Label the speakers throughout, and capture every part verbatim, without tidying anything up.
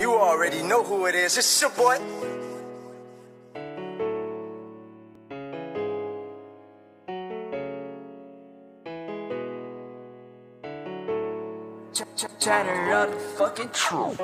Speaker 1: You already know who it is. It's your boy.
Speaker 2: Chatter of the fucking truth.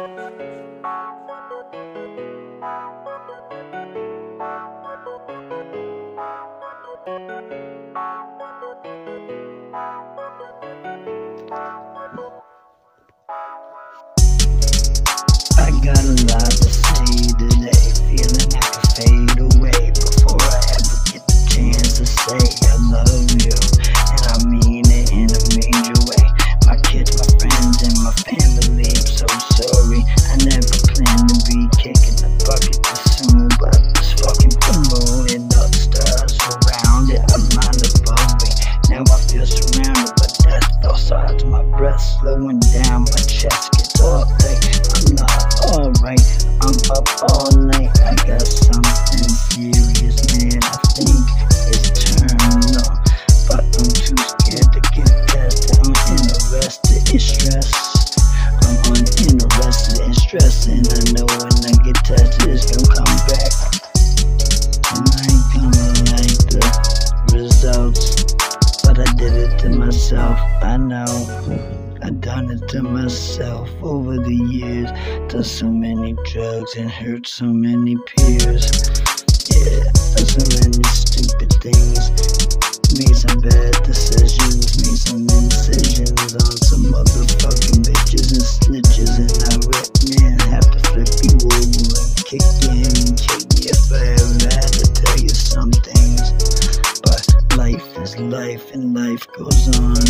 Speaker 3: I got a lot to say today, feeling I could fade away before I ever get the chance to say I love you, and I mean it in a major way. My kids, my friends, and my family, I'm so sorry. I never planned to be kicking the bucket too soon, but this fucking moon and the stars around it, I'm not above me. Now I feel surrounded by death all sides of my breath, slowing down, my chest gets all like I'm not alright. I'm up all night, I got something serious, man, I think it's terminal, but I'm too scared to get tested. I'm interested in stress, I'm uninterested in stress, and I know when I get tested it's gonna come back, and I ain't gonna like the results, but I did it to myself. I know I done it to myself over the years. Done so many drugs and hurt so many peers. Yeah, done so many stupid things. Made some bad decisions. Made some incisions on some motherfucking bitches and snitches. And I rep, man, have to flip you over and kick you in and kick you if I ever had to tell you some things. But life is life and life goes on.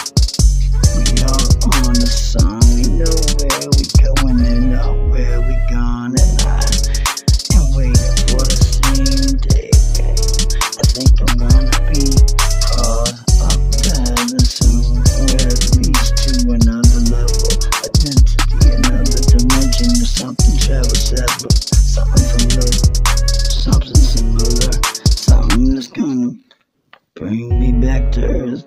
Speaker 3: We are on the song, we know where we going and know where we gone, and I am waiting for the same day. I think I'm gonna be called up to heaven soon, or at least to another level, identity, another dimension, or something travel separate, something from love, something similar, something that's gonna bring me back to earth.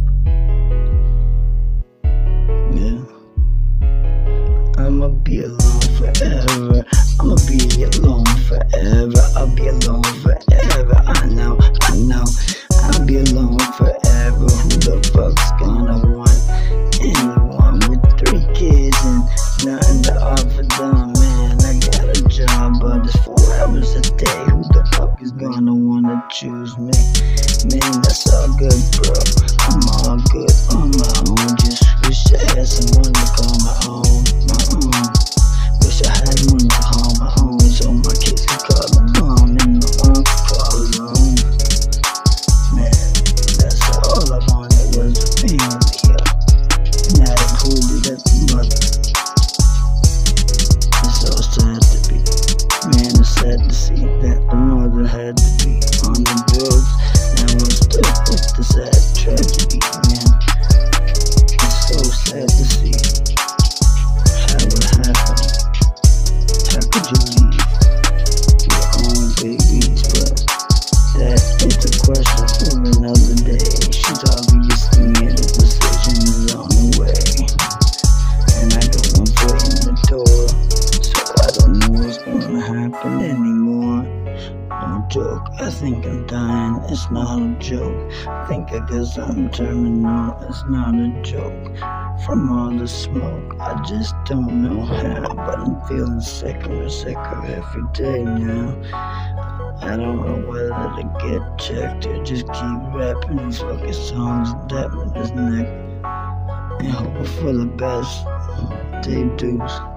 Speaker 3: I'ma be alone forever. I'ma be alone forever. I'll be alone forever. I know, I know. I'll be alone forever. Who the fuck's gonna want anyone with three kids and nothing to offer them? Man, I got a job, but it's four hours a day. Who the fuck is gonna wanna choose me? Man, that's all good, bro. I'm all good on my own. Just wish I had someone to call my own. Wish I had one to call my own, so my kids could call them mom and my mom could call alone. Man, that's all I wanted was a family, yeah. And that included every mother. It's so sad to be, man, it's sad to see that the mother had to be on the drugs. Now I'm stuck with the sad tragedy, man. It's so sad to see how it happened. How could you leave your own babies? But that is a question for another day. She's obviously made a decision is on the way, and I got one foot in the door, so I don't know what's gonna happen anymore. No joke, I think I'm dying, it's not a joke. I think I got something terminal, it's not a joke. From all the smoke, I just don't know how, but I'm feeling sicker and sicker every day now. I don't know whether to get checked or just keep rapping these fucking songs and dapping his neck and hope for the best. Dave Deuce.